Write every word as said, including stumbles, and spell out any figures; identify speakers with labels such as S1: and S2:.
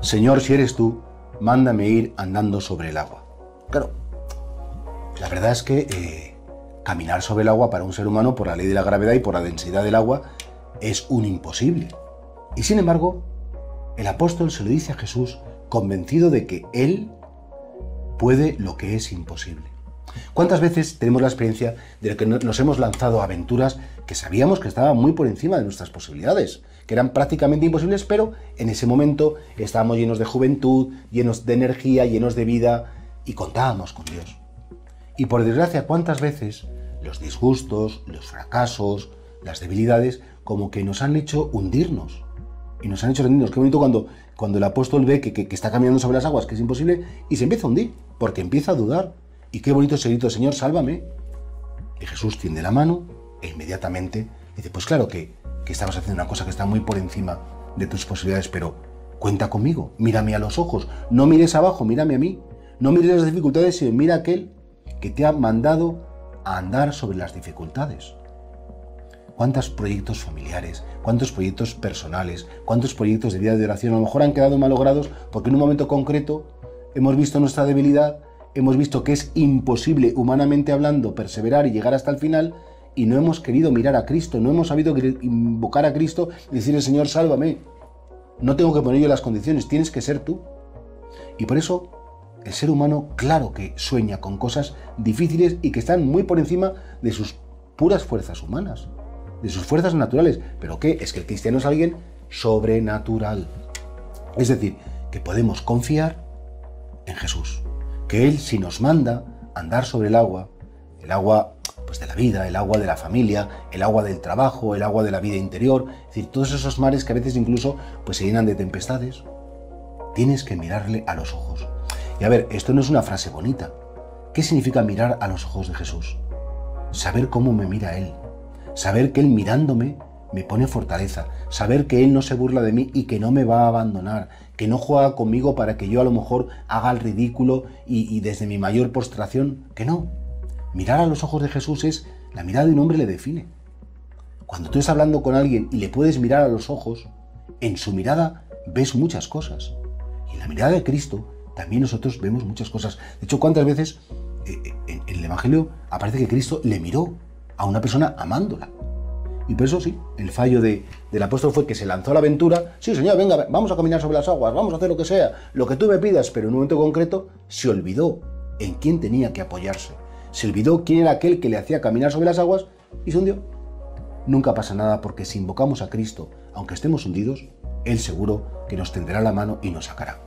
S1: Señor, si eres tú, mándame ir andando sobre el agua. Claro, la verdad es que eh, caminar sobre el agua para un ser humano, por la ley de la gravedad y por la densidad del agua, es un imposible. Y sin embargo, el apóstol se lo dice a Jesús convencido de que Él puede lo que es imposible. ¿Cuántas veces tenemos la experiencia de que nos hemos lanzado a aventuras que sabíamos que estaban muy por encima de nuestras posibilidades, que eran prácticamente imposibles, pero en ese momento estábamos llenos de juventud, llenos de energía, llenos de vida y contábamos con Dios? Y por desgracia, ¿cuántas veces los disgustos, los fracasos, las debilidades como que nos han hecho hundirnos? Y nos han hecho rendirnos. Qué bonito cuando, cuando el apóstol ve que, que, que está caminando sobre las aguas, que es imposible, y se empieza a hundir, porque empieza a dudar. Y qué bonito ese grito, Señor, sálvame. Y Jesús tiende la mano e inmediatamente dice, pues claro que, que estabas haciendo una cosa que está muy por encima de tus posibilidades, pero cuenta conmigo, mírame a los ojos, no mires abajo, mírame a mí, no mires las dificultades, sino mira a aquel que te ha mandado a andar sobre las dificultades. ¿Cuántos proyectos familiares, cuántos proyectos personales, cuántos proyectos de vida de oración a lo mejor han quedado malogrados porque en un momento concreto hemos visto nuestra debilidad, hemos visto que es imposible humanamente hablando perseverar y llegar hasta el final y no hemos querido mirar a Cristo, no hemos sabido invocar a Cristo y decirle, Señor, sálvame. No tengo que poner yo las condiciones, tienes que ser tú. Y por eso el ser humano, claro que sueña con cosas difíciles y que están muy por encima de sus puras fuerzas humanas, de sus fuerzas naturales. ¿Pero qué? Es que el cristiano es alguien sobrenatural. Es decir, que podemos confiar en Jesús. Que Él, si nos manda andar sobre el agua, el agua pues de la vida, el agua de la familia, el agua del trabajo, el agua de la vida interior, es decir, todos esos mares que a veces incluso pues, se llenan de tempestades, tienes que mirarle a los ojos. Y a ver, esto no es una frase bonita. ¿Qué significa mirar a los ojos de Jesús? Saber cómo me mira Él, saber que Él mirándome me pone fortaleza, saber que Él no se burla de mí y que no me va a abandonar, que no juega conmigo para que yo a lo mejor haga el ridículo y, y desde mi mayor postración, que no. Mirar a los ojos de Jesús es, la mirada de un hombre le define. Cuando tú estás hablando con alguien y le puedes mirar a los ojos, en su mirada ves muchas cosas. Y en la mirada de Cristo también nosotros vemos muchas cosas. De hecho, ¿cuántas veces eh, en, en el Evangelio aparece que Cristo le miró a una persona amándola? Y por eso sí, el fallo de, del apóstol fue que se lanzó a la aventura. Sí, Señor, venga, vamos a caminar sobre las aguas, vamos a hacer lo que sea, lo que tú me pidas, pero en un momento concreto se olvidó en quién tenía que apoyarse. Se olvidó quién era aquel que le hacía caminar sobre las aguas y se hundió. Nunca pasa nada porque si invocamos a Cristo, aunque estemos hundidos, Él seguro que nos tenderá la mano y nos sacará.